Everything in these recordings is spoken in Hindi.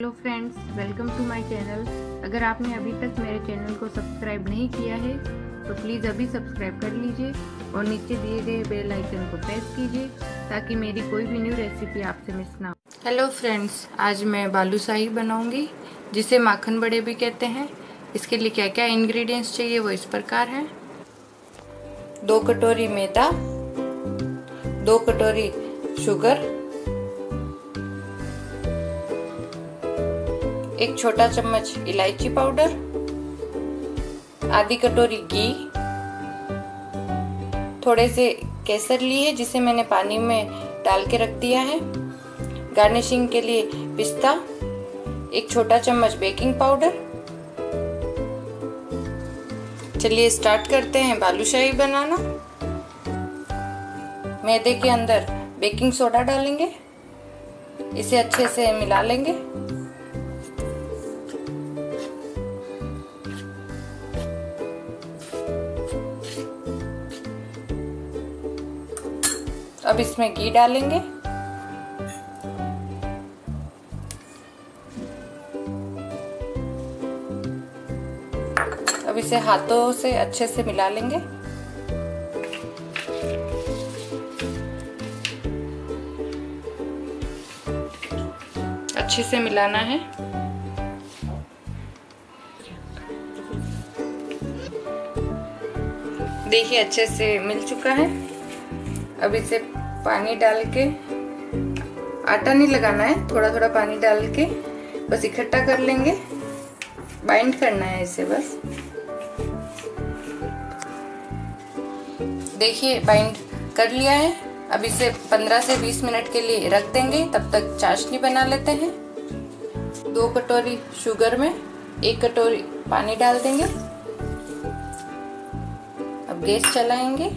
Hello friends, welcome to my channel. अगर आपने अभी तक मेरे चैनल को सब्सक्राइब नहीं किया है तो प्लीज़ अभी सब्सक्राइब कर लीजिए और नीचे दिए गए बेल आइकन को प्रेस कीजिए ताकि मेरी कोई भी न्यू रेसिपी आपसे मिस ना हो। हेलो फ्रेंड्स, आज मैं बालूशाही बनाऊंगी जिसे माखन बड़े भी कहते हैं। इसके लिए क्या क्या इंग्रेडिएंट्स चाहिए वो इस प्रकार हैं। 2 कटोरी मैदा, 2 कटोरी शुगर, 1 छोटा चम्मच इलायची पाउडर, आधी कटोरी घी, थोड़े से केसर लिए जिसे मैंने पानी में डाल के रख दिया है, गार्निशिंग के लिए पिस्ता, 1 छोटा चम्मच बेकिंग पाउडर। चलिए स्टार्ट करते हैं बालूशाही बनाना। मैदे के अंदर बेकिंग सोडा डालेंगे, इसे अच्छे से मिला लेंगे। अब इसमें घी डालेंगे। अब इसे हाथों से अच्छे से मिला लेंगे। अच्छे से मिलाना है। देखिए अच्छे से मिल चुका है। अब इसे पानी डाल के, आटा नहीं लगाना है, थोड़ा थोड़ा पानी डाल के बस इकट्ठा कर लेंगे। बाइंड करना है इसे बस। देखिए बाइंड कर लिया है। अब इसे 15 से 20 मिनट के लिए रख देंगे। तब तक चाशनी बना लेते हैं। 2 कटोरी शुगर में 1 कटोरी पानी डाल देंगे। अब गैस चलाएंगे।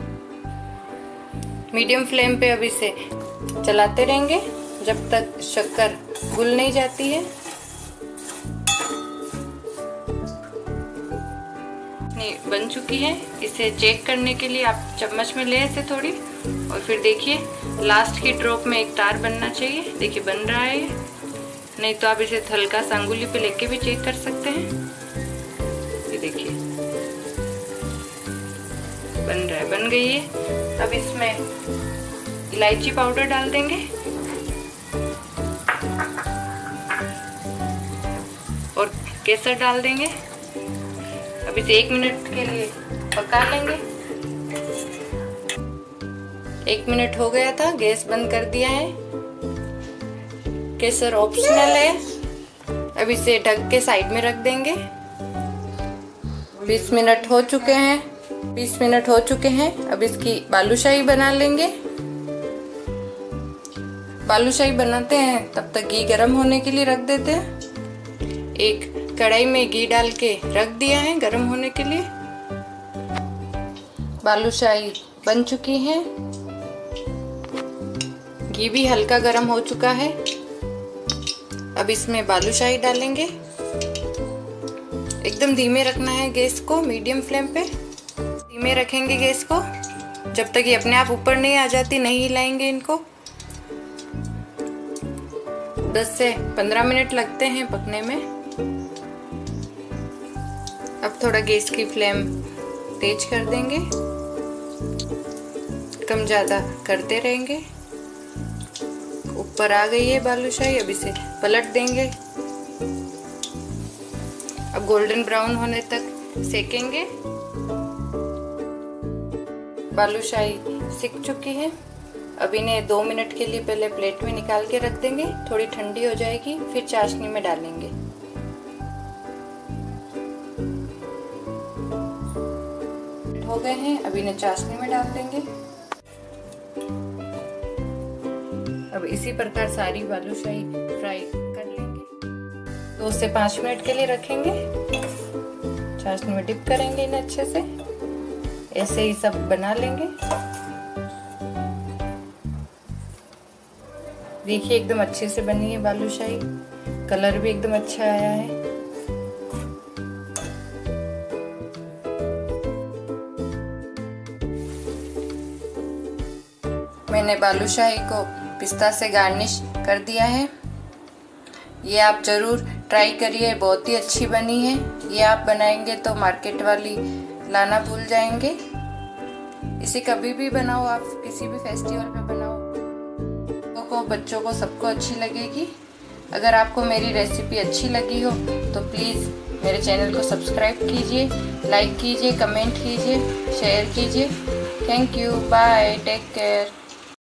मीडियम फ्लेम पे अब इसे चलाते रहेंगे जब तक शक्कर घुल नहीं जाती है। नहीं बन चुकी है। इसे चेक करने के लिए आप चम्मच में ले ऐसे थोड़ी, और फिर देखिए लास्ट की ड्रॉप में एक तार बनना चाहिए। देखिए बन रहा है ये। नहीं तो आप इसे हल्का सा अंगुली पे लेके भी चेक कर सकते हैं। ये देखिए बन रहा है, बन गई है। अब इसमें इलायची पाउडर डाल देंगे और केसर डाल देंगे। अब इसे 1 मिनट के लिए पका लेंगे। 1 मिनट हो गया था, गैस बंद कर दिया है। केसर ऑप्शनल है। अब इसे ढक के साइड में रख देंगे। 20 मिनट हो चुके हैं। 20 मिनट हो चुके हैं। अब इसकी बालूशाही बना लेंगे। बालूशाही बनाते हैं तब तक घी गरम होने के लिए रख देते हैं। एक कढ़ाई में घी डाल के रख दिया है गरम होने के लिए। बालूशाही बन चुकी है। घी भी हल्का गरम हो चुका है। अब इसमें बालूशाही डालेंगे। एकदम धीमे रखना है गैस को, मीडियम फ्लेम पे धीमे रखेंगे गैस को जब तक ये अपने आप ऊपर नहीं आ जाती। नहीं हिलाएंगे इनको। 10 से 15 मिनट लगते हैं पकने में। अब थोड़ा गैस की फ्लेम तेज कर देंगे, कम ज़्यादा करते रहेंगे। ऊपर आ गई है बालूशाही। अब इसे पलट देंगे। अब गोल्डन ब्राउन होने तक सेकेंगे। बालूशाही सिक चुकी है। अब इन्हें 2 मिनट के लिए पहले प्लेट में निकाल के रख देंगे। थोड़ी ठंडी हो जाएगी फिर चाशनी में डालेंगे। हो गए हैं। अब इन्हें चाशनी में डाल देंगे। अब इसी प्रकार सारी बालूशाही फ्राई कर लेंगे। 2 से 5 मिनट के लिए रखेंगे। चाशनी में डिप करेंगे इन्हें अच्छे से। ऐसे ही सब बना लेंगे। देखिए एकदम अच्छे से बनी है बालूशाही। कलर भी एकदम अच्छा आया है। मैंने बालूशाही को पिस्ता से गार्निश कर दिया है। ये आप ज़रूर ट्राई करिए, बहुत ही अच्छी बनी है। ये आप बनाएंगे तो मार्केट वाली लाना भूल जाएंगे। इसे कभी भी बनाओ, आप किसी भी फेस्टिवल पे बनाओ, को बच्चों को सबको अच्छी लगेगी। अगर आपको मेरी रेसिपी अच्छी लगी हो तो प्लीज़ मेरे चैनल को सब्सक्राइब कीजिए, लाइक कीजिए, कमेंट कीजिए, शेयर कीजिए। Thank you, bye, take care.